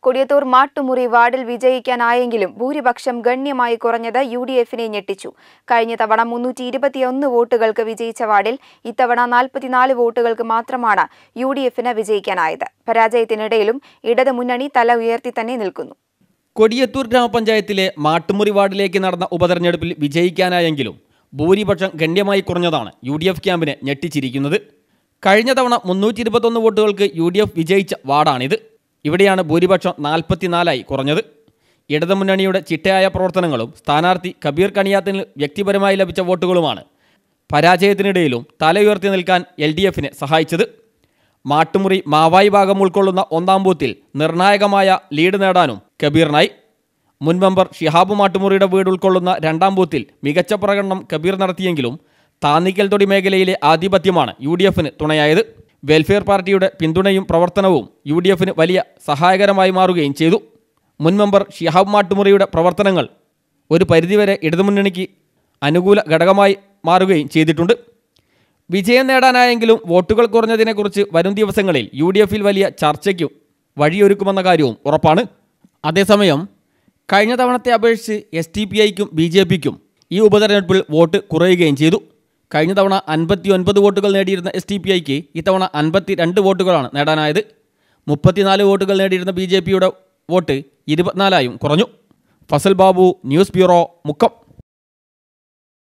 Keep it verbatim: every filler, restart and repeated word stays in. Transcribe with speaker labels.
Speaker 1: കൊടിയത്തൂർ മാട്ടുമുറി വാർഡിൽ വിജയിക്കാനായെങ്കിലും ഭൂരിപക്ഷം ഗണ്യമായി കുറഞ്ഞത് യു ഡി എഫിനെ ഞെട്ടിച്ചു. കഴിഞ്ഞ തവണ മുന്നൂറ്റി ഇരുപത്തിയൊന്ന് വോട്ടുകൾക്ക് വിജയിച്ച വാർഡിൽ ഇത്തവണ നാൽപ്പത്തിനാല് വോട്ടുകൾക്ക് മാത്രമാണ് യു ഡി എഫിന് വിജയിക്കാനായത്. പരാജയത്തിനിടയിലും ഇടത് മുന്നണി തല ഉയർത്തി തന്നെ നിൽക്കുന്നു.
Speaker 2: കൊടിയത്തൂർ ഗ്രാമപഞ്ചായത്തിലെ മാട്ടുമുറി വാർഡിലേക്ക് നടന്ന ഉപതെരഞ്ഞെടുപ്പിൽ വിജയിക്കാനായെങ്കിലും ഭൂരിപക്ഷം ഗണ്യമായി കുറഞ്ഞതാണ് യു ഡി എഫ് ക്യാമ്പിനെ ഞെട്ടിച്ചിരിക്കുന്നത്. കഴിഞ്ഞ തവണ മുന്നൂറ്റി ഇരുപത്തൊന്ന് വോട്ടുകൾക്ക് യു ഡി എഫ് വിജയിച്ച വാർഡാണിത്. ഇവിടെയാണ് ഭൂരിപക്ഷം നാൽപ്പത്തിനാലായി കുറഞ്ഞത്. ഇടതുമുന്നണിയുടെ ചിട്ടയായ പ്രവർത്തനങ്ങളും സ്ഥാനാർത്ഥി കബീർ കണിയാത്തിന് വ്യക്തിപരമായി ലഭിച്ച വോട്ടുകളുമാണ് പരാജയത്തിനിടയിലും തല ഉയർത്തി നിൽക്കാൻ എൽ ഡി എഫിനെ സഹായിച്ചത്. മാട്ടുമുറി മാവായി ഭാഗം ഉൾക്കൊള്ളുന്ന ഒന്നാം ബൂത്തിൽ നിർണായകമായ ലീഡ് നേടാനും കബീറിനായി. മുൻ മെമ്പർ ഷിഹാബ് മാട്ടുമുറിയുടെ വീട് ഉൾക്കൊള്ളുന്ന രണ്ടാം ബൂത്തിൽ മികച്ച പ്രകടനം കബീർ നടത്തിയെങ്കിലും താന്നിക്കൽ തൊടി മേഖലയിലെ ആധിപത്യമാണ് യു ഡി എഫിന് തുണയായത്. വെൽഫെയർ പാർട്ടിയുടെ പിന്തുണയും പ്രവർത്തനവും യു ഡി എഫിന് വലിയ സഹായകരമായി മാറുകയും ചെയ്തു. മുൻ മെമ്പർ ഷിഹാബ് മാട്ടുമുറിയുടെ പ്രവർത്തനങ്ങൾ ഒരു പരിധിവരെ ഇടതുമുന്നണിക്ക് അനുകൂല ഘടകമായി മാറുകയും ചെയ്തിട്ടുണ്ട്. വിജയം നേടാനായെങ്കിലും വോട്ടുകൾ കുറഞ്ഞതിനെക്കുറിച്ച് വരും ദിവസങ്ങളിൽ യു ഡി എഫിൽ വലിയ ചർച്ചയ്ക്കും വഴിയൊരുക്കുമെന്ന കാര്യവും ഉറപ്പാണ്. അതേസമയം കഴിഞ്ഞ തവണത്തെ അപേക്ഷിച്ച് എസ് ടി പി ഐക്കും ബി ജെ പിക്കും ഈ ഉപതെരഞ്ഞെടുപ്പിൽ വോട്ട് കുറയുകയും ചെയ്തു. കഴിഞ്ഞ തവണ അൻപത്തി ഒൻപത് വോട്ടുകൾ നേടിയിരുന്ന എസ് ടി പി ഐക്ക് ഇത്തവണ അൻപത്തി രണ്ട് വോട്ടുകളാണ് നേടാനായത്. മുപ്പത്തിനാല് വോട്ടുകൾ നേടിയിരുന്ന ബി ജെ പിയുടെ വോട്ട് ഇരുപത്തിനാലായും കുറഞ്ഞു. Fazal Babu, news bureau, Mukkam.